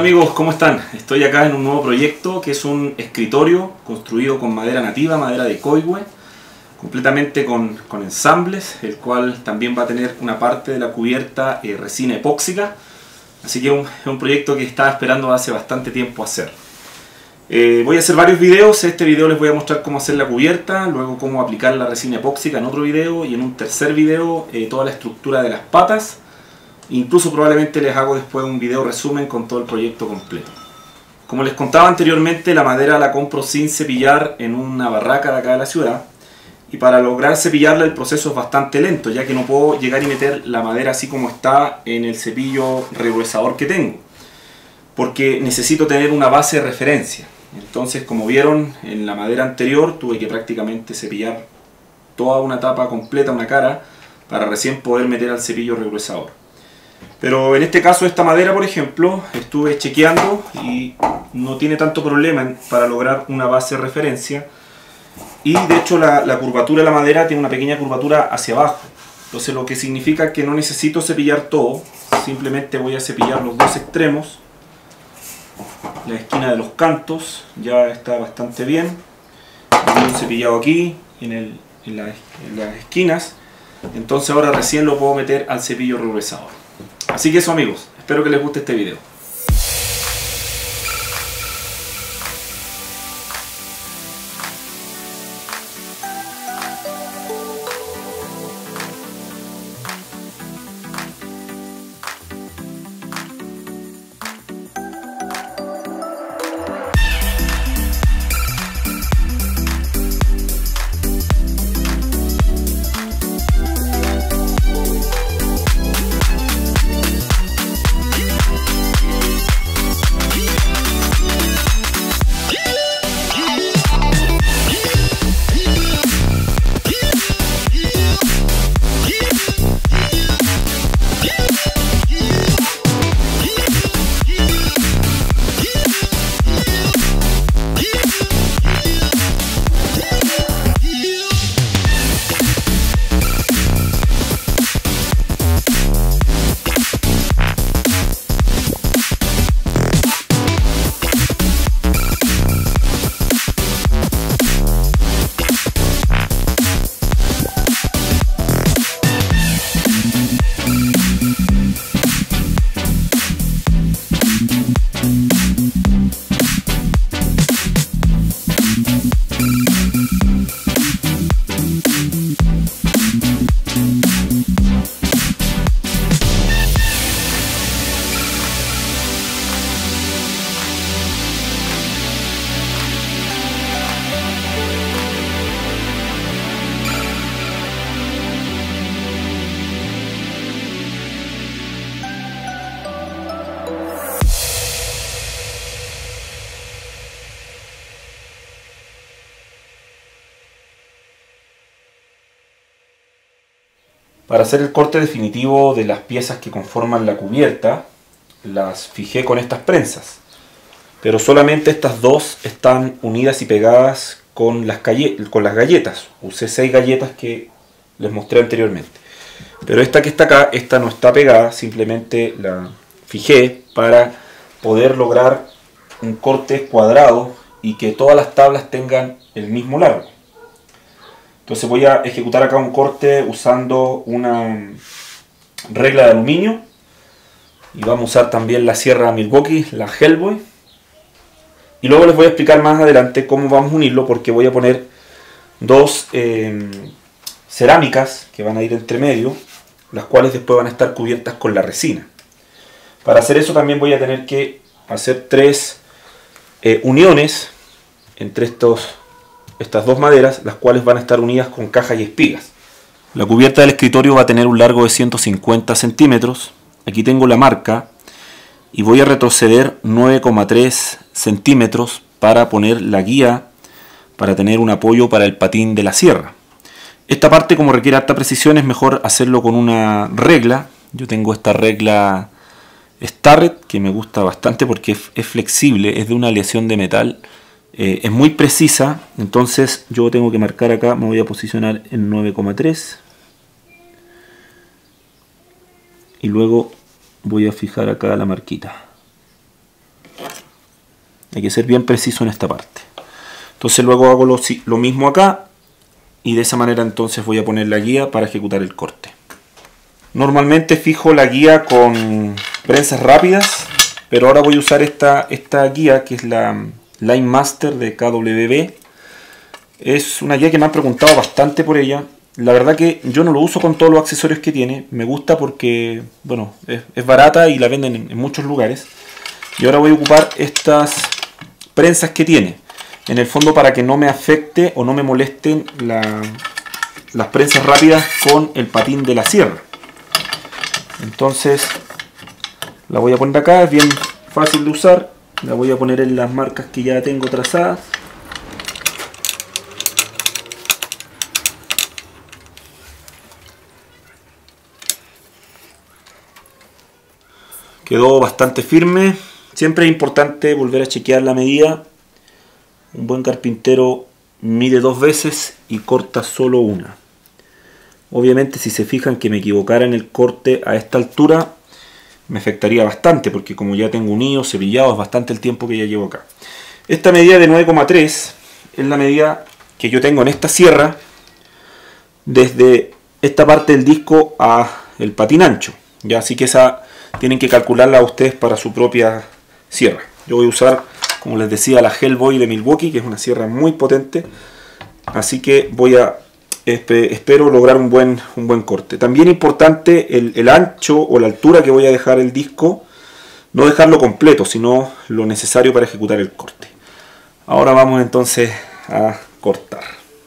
amigos, ¿cómo están? Estoy acá en un nuevo proyecto que es un escritorio construido con madera nativa, madera de coigüe, completamente con ensambles, el cual también va a tener una parte de la cubierta resina epóxica, así que es un proyecto que estaba esperando hace bastante tiempo hacer. Voy a hacer varios videos. Este video les voy a mostrar cómo hacer la cubierta, luego cómo aplicar la resina epóxica en otro video, y en un tercer video toda la estructura de las patas. Incluso probablemente les hago después un video resumen con todo el proyecto completo. Como les contaba anteriormente, la madera la compro sin cepillar en una barraca de acá de la ciudad, y para lograr cepillarla el proceso es bastante lento, ya que no puedo llegar y meter la madera así como está en el cepillo regruesador que tengo, porque necesito tener una base de referencia. Entonces, como vieron en la madera anterior, tuve que prácticamente cepillar toda una tapa completa, una cara, para recién poder meter al cepillo regruesador. Pero en este caso, esta madera, por ejemplo, estuve chequeando y no tiene tanto problema para lograr una base de referencia. Y de hecho la curvatura de la madera tiene una pequeña curvatura hacia abajo. Entonces lo que significa que no necesito cepillar todo, simplemente voy a cepillar los dos extremos. La esquina de los cantos ya está bastante bien. Tengo un cepillado aquí en las esquinas. Entonces ahora recién lo puedo meter al cepillo regruesador. Así que eso, amigos, espero que les guste este video. Para hacer el corte definitivo de las piezas que conforman la cubierta, las fijé con estas prensas. Pero solamente estas dos están unidas y pegadas con las galletas. Usé 6 galletas que les mostré anteriormente. Pero esta que está acá, esta no está pegada, simplemente la fijé para poder lograr un corte cuadrado y que todas las tablas tengan el mismo largo. Entonces voy a ejecutar acá un corte usando una regla de aluminio, y vamos a usar también la sierra Milwaukee, la Hellboy, y luego les voy a explicar más adelante cómo vamos a unirlo, porque voy a poner dos cerámicas que van a ir entre medio, las cuales después van a estar cubiertas con la resina. Para hacer eso también voy a tener que hacer 3 uniones entre estas dos maderas, las cuales van a estar unidas con cajas y espigas. La cubierta del escritorio va a tener un largo de 150 centímetros. Aquí tengo la marca y voy a retroceder 9,3 centímetros para poner la guía, para tener un apoyo para el patín de la sierra. Esta parte, como requiere alta precisión, es mejor hacerlo con una regla. Yo tengo esta regla Starrett que me gusta bastante porque es flexible, es de una aleación de metal. Es muy precisa, entonces yo tengo que marcar acá, me voy a posicionar en 9,3 y luego voy a fijar acá la marquita. Hay que ser bien preciso en esta parte. Entonces luego hago lo mismo acá y de esa manera entonces voy a poner la guía para ejecutar el corte. Normalmente fijo la guía con prensas rápidas, pero ahora voy a usar esta guía que es la Line Master de KWB. Es una guía que me han preguntado bastante por ella. La verdad que yo no lo uso con todos los accesorios que tiene. Me gusta porque, bueno, es barata y la venden en muchos lugares. Y ahora voy a ocupar estas prensas que tiene. En el fondo para que no me afecte o no me molesten las prensas rápidas con el patín de la sierra. Entonces la voy a poner acá, es bien fácil de usar. La voy a poner en las marcas que ya tengo trazadas. Quedó bastante firme. Siempre es importante volver a chequear la medida. Un buen carpintero mide 2 veces y corta solo una. Obviamente si se fijan que me equivocara en el corte a esta altura, me afectaría bastante porque como ya tengo unido, cepillado, es bastante el tiempo que ya llevo acá. Esta medida de 9,3 es la medida que yo tengo en esta sierra desde esta parte del disco a el patín ancho. Ya, así que esa tienen que calcularla ustedes para su propia sierra. Yo voy a usar, como les decía, la Hellboy de Milwaukee, que es una sierra muy potente. Así que voy a espero lograr un buen corte. También importante el ancho o la altura que voy a dejar el disco, no dejarlo completo, sino lo necesario para ejecutar el corte. Ahora vamos entonces a cortar.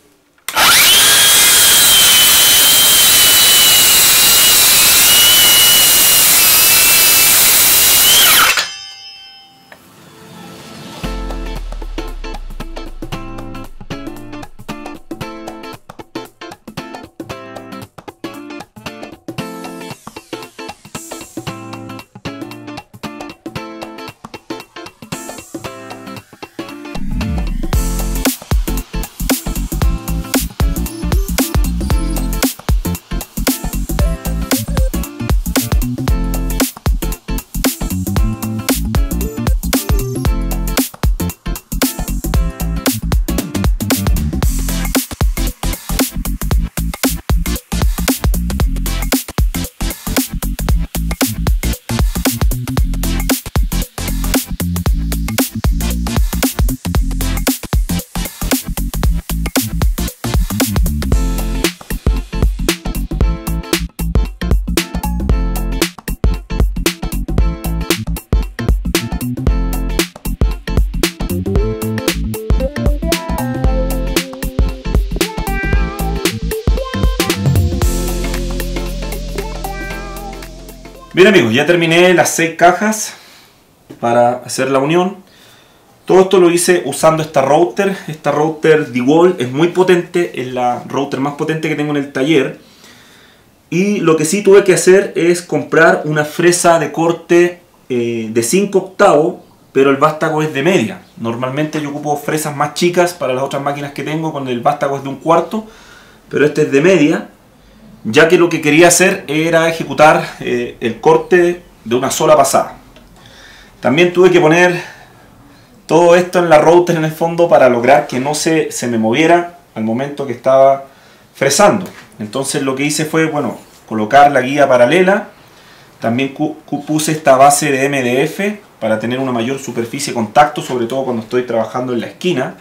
Bien amigos, ya terminé las 6 cajas para hacer la unión. Todo esto lo hice usando esta router. Esta router DeWalt es muy potente, es la router más potente que tengo en el taller. Y lo que sí tuve que hacer es comprar una fresa de corte de 5 octavos, pero el vástago es de media. Normalmente yo ocupo fresas más chicas para las otras máquinas que tengo, con el vástago es de 1/4, pero este es de media, ya que lo que quería hacer era ejecutar el corte de una sola pasada. También tuve que poner todo esto en la router en el fondo para lograr que no se me moviera al momento que estaba fresando. Entonces lo que hice fue, bueno, colocar la guía paralela. También puse esta base de MDF para tener una mayor superficie de contacto, sobre todo cuando estoy trabajando en la esquina.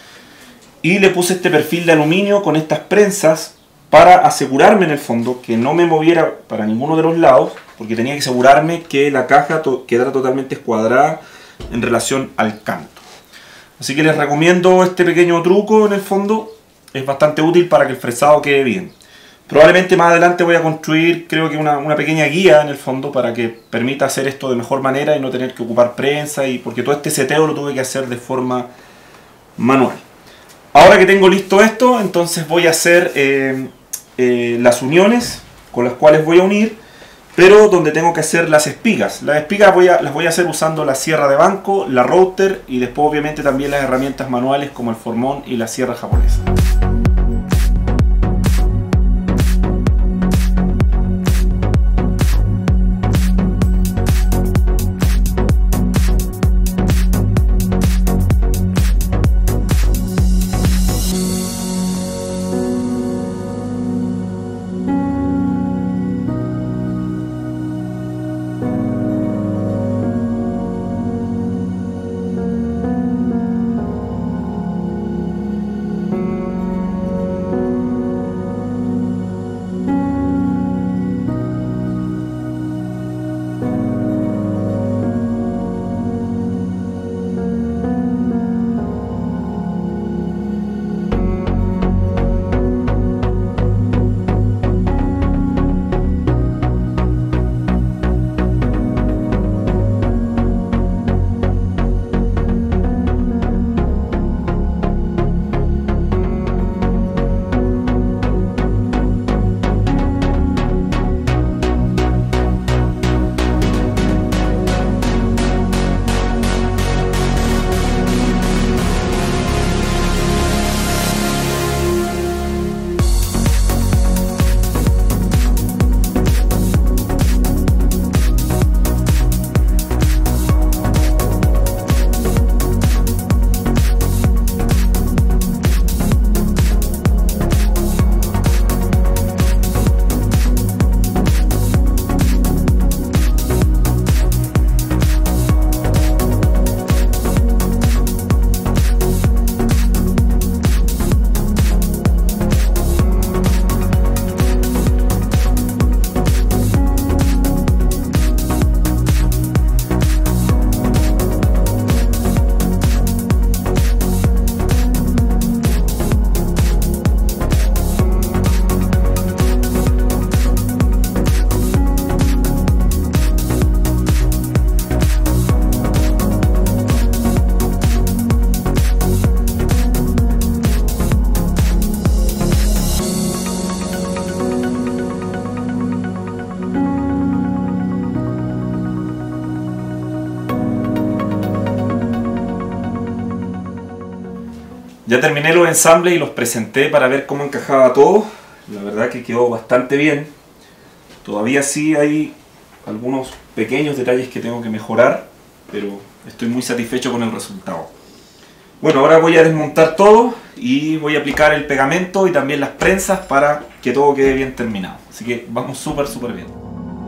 Y le puse este perfil de aluminio con estas prensas para asegurarme en el fondo que no me moviera para ninguno de los lados, porque tenía que asegurarme que la caja quedara totalmente escuadrada en relación al canto. Así que les recomiendo este pequeño truco en el fondo, es bastante útil para que el fresado quede bien. Probablemente más adelante voy a construir, creo que una pequeña guía en el fondo para que permita hacer esto de mejor manera y no tener que ocupar prensa, porque todo este seteo lo tuve que hacer de forma manual. Ahora que tengo listo esto, entonces voy a hacer las uniones con las cuales voy a unir, pero donde tengo que hacer las espigas. Las espigas las voy a hacer usando la sierra de banco, la router y después obviamente también las herramientas manuales como el formón y la sierra japonesa. Ya terminé los ensambles y los presenté para ver cómo encajaba todo. La verdad que quedó bastante bien. Todavía sí hay algunos pequeños detalles que tengo que mejorar, pero estoy muy satisfecho con el resultado. Bueno, ahora voy a desmontar todo y voy a aplicar el pegamento y también las prensas para que todo quede bien terminado. Así que vamos súper bien.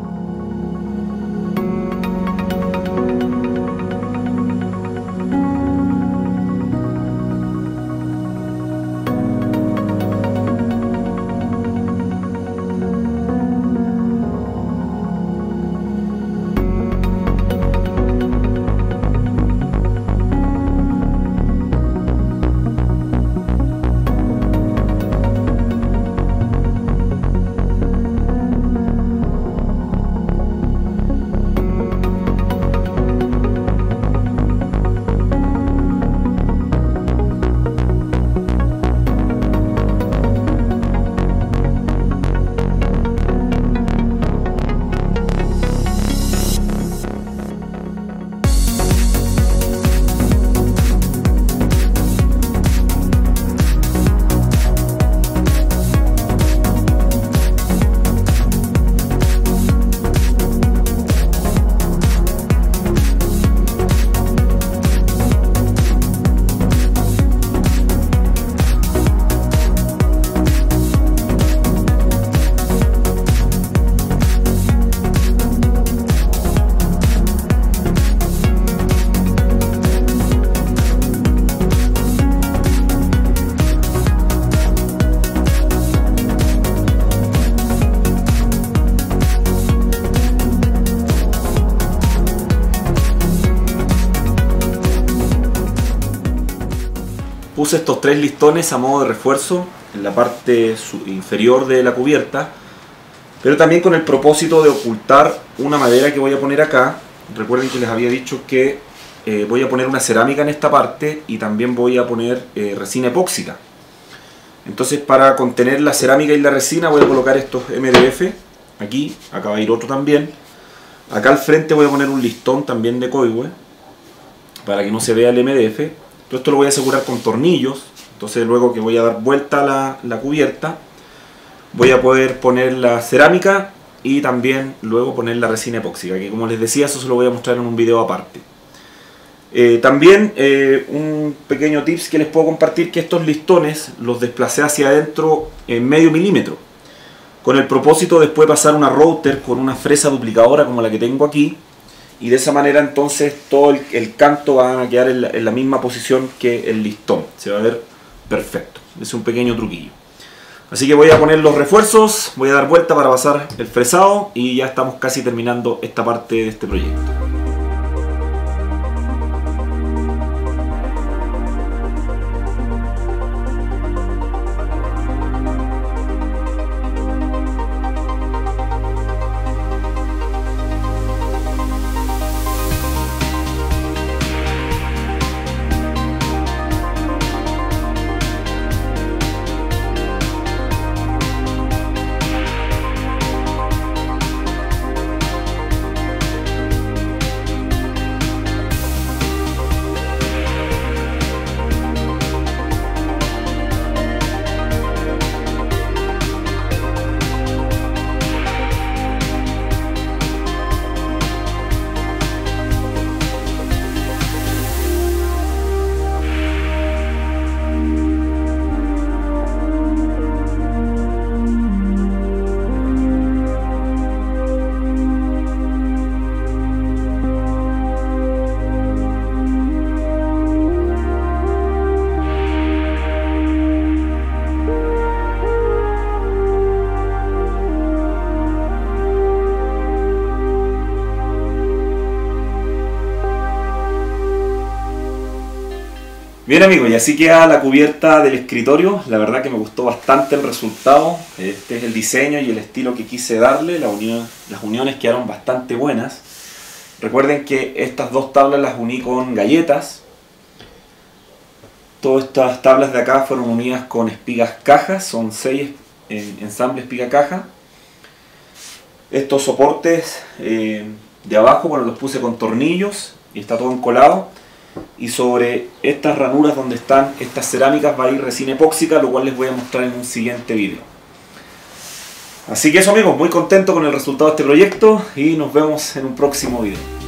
Puse estos 3 listones a modo de refuerzo en la parte inferior de la cubierta, pero también con el propósito de ocultar una madera que voy a poner acá. Recuerden que les había dicho que voy a poner una cerámica en esta parte y también voy a poner resina epóxica. Entonces, para contener la cerámica y la resina voy a colocar estos MDF aquí, acá va a ir otro también. Acá al frente voy a poner un listón también de coigüe para que no se vea el MDF. Todo esto lo voy a asegurar con tornillos. Entonces, luego que voy a dar vuelta la cubierta, voy a poder poner la cerámica y también luego poner la resina epóxica, que como les decía, eso se lo voy a mostrar en un video aparte. También un pequeño tips que les puedo compartir, que estos listones los desplacé hacia adentro en medio milímetro, con el propósito de después pasar una router con una fresa duplicadora como la que tengo aquí, y de esa manera entonces todo el canto va a quedar en la misma posición que el listón, se va a ver perfecto. Es un pequeño truquillo. Así que voy a poner los refuerzos, voy a dar vuelta para pasar el fresado y ya estamos casi terminando esta parte de este proyecto. Bien amigos, y así queda la cubierta del escritorio. La verdad que me gustó bastante el resultado. Este es el diseño y el estilo que quise darle. Las uniones quedaron bastante buenas. Recuerden que estas dos tablas las uní con galletas. Todas estas tablas de acá fueron unidas con espigas cajas. Son 6 ensambles espiga caja. Estos soportes de abajo, bueno, los puse con tornillos y está todo encolado. y sobre estas ranuras donde están estas cerámicas va a ir resina epóxica, lo cual les voy a mostrar en un siguiente video. Así que eso amigos, muy contento con el resultado de este proyecto y nos vemos en un próximo video.